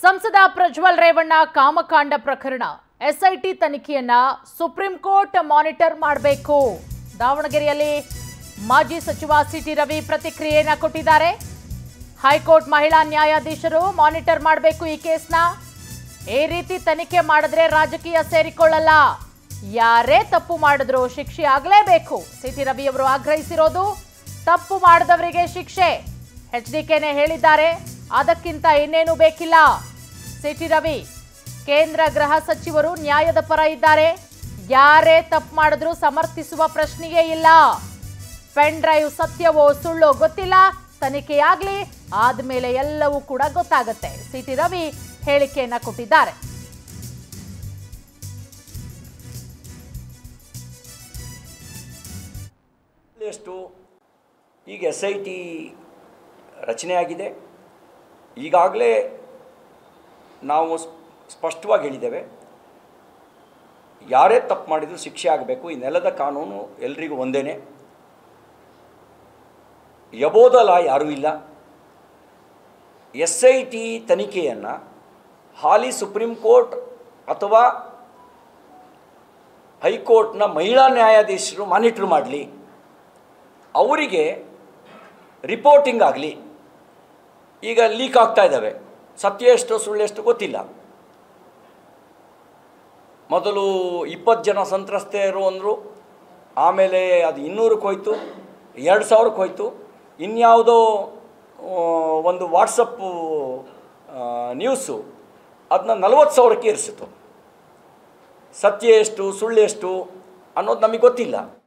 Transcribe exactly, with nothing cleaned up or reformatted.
ಸಂಸದ ಪ್ರಜ್ವಲ್ ರೇವಣ್ಣ ಕಾಮಕಾಂಡ ಪ್ರಕರಣ ಎಸ್ಐಟಿ ತನಿಖೆಯನ್ನ ಸುಪ್ರೀಂ ಕೋರ್ಟ್ ಮಾನಿಟರ್ ಮಾಡಬೇಕು. ದಾವಣಗೆರೆಯಲ್ಲಿ ಮಾಜಿ ಸಚಿವ ಸಿಟಿ ರವಿ ಪ್ರತಿಕ್ರಿಯೆಯನ್ನ ಕೊಟ್ಟಿದ್ದಾರೆ. ಹೈಕೋರ್ಟ್ ಮಹಿಳಾ ನ್ಯಾಯಾಧೀಶರು ಮಾನಿಟರ್ ಮಾಡಬೇಕು ಈ ಕೇಸ್ನ. ಈ ರೀತಿ ತನಿಖೆ ಮಾಡಿದ್ರೆ ರಾಜಕೀಯ ಸೇರಿಕೊಳ್ಳಲ್ಲ, ಯಾರೇ ತಪ್ಪು ಮಾಡಿದ್ರು ಶಿಕ್ಷೆ ಆಗಲೇಬೇಕು. ಸಿಟಿ ರವಿ ಅವರು ಆಗ್ರಹಿಸಿರೋದು ತಪ್ಪು ಮಾಡಿದವರಿಗೆ ಶಿಕ್ಷೆ. ಎಚ್ಡಿಕೆನೇ ಹೇಳಿದ್ದಾರೆ, ಅದಕ್ಕಿಂತ ಇನ್ನೇನು ಬೇಕಿಲ್ಲ. ಸಿಟಿ ರವಿ ಕೇಂದ್ರ ಗೃಹ ಸಚಿವರು ನ್ಯಾಯದ ಪರ ಇದ್ದಾರೆ, ಯಾರೇ ತಪ್ಪು ಮಾಡಿದ್ರು ಸಮರ್ಥಿಸುವ ಪ್ರಶ್ನೆಯೇ ಇಲ್ಲ. ಪೆನ್ ಡ್ರೈವ್ ಸತ್ಯವೋ ಸುಳ್ಳೋ ಗೊತ್ತಿಲ್ಲ, ತನಿಖೆಯಾಗ್ಲಿ ಆದ್ಮೇಲೆ ಎಲ್ಲವೂ ಕೂಡ ಗೊತ್ತಾಗುತ್ತೆ. ಸಿಟಿ ರವಿ ಹೇಳಿಕೆಯನ್ನ ಕೊಟ್ಟಿದ್ದಾರೆ. ಎಷ್ಟು ಈಗ ಎಸ್ ಐ ಟಿ ರಚನೆಯಾಗಿದೆ. ಈಗಾಗಲೇ ನಾವು ಸ್ಪಷ್ಟವಾಗಿ ಹೇಳಿದ್ದೇವೆ, ಯಾರೇ ತಪ್ಪು ಮಾಡಿದರೂ ಶಿಕ್ಷೆ ಆಗಬೇಕು. ಈ ನೆಲದ ಕಾನೂನು ಎಲ್ರಿಗೂ ಒಂದೇ, ಎಬೋದ ಲಾ ಯಾರೂ ಇಲ್ಲ. ಎಸ್ ಐ ಟಿ ತನಿಖೆಯನ್ನು ಹಾಲಿ ಸುಪ್ರೀಂ ಕೋರ್ಟ್ ಅಥವಾ ಹೈಕೋರ್ಟ್ನ ಮಹಿಳಾ ನ್ಯಾಯಾಧೀಶರು ಮಾನಿಟ್ರ್ ಮಾಡಲಿ, ಅವರಿಗೆ ರಿಪೋರ್ಟಿಂಗ್ ಆಗಲಿ. ಈಗ ಲೀಕ್ ಆಗ್ತಾ ಇದ್ದಾವೆ, ಸತ್ಯ ಎಷ್ಟು ಸುಳ್ಳೆಷ್ಟು ಗೊತ್ತಿಲ್ಲ. ಮೊದಲು ಇಪ್ಪತ್ತು ಜನ ಸಂತ್ರಸ್ತೆಯರು ಅಂದರು, ಆಮೇಲೆ ಅದು ಇನ್ನೂರಕ್ಕೆ ಹೋಯ್ತು, ಎರಡು ಸಾವಿರಕ್ಕೆ ಹೋಯ್ತು, ಇನ್ಯಾವುದೋ ಒಂದು ವಾಟ್ಸಪ್ಪು ನ್ಯೂಸು ಅದನ್ನ ನಲವತ್ತು ಸಾವಿರಕ್ಕೆ ಏರಿಸಿತು. ಸತ್ಯ ಎಷ್ಟು ಸುಳ್ಳೆಷ್ಟು ಅನ್ನೋದು ನಮಗೆ ಗೊತ್ತಿಲ್ಲ.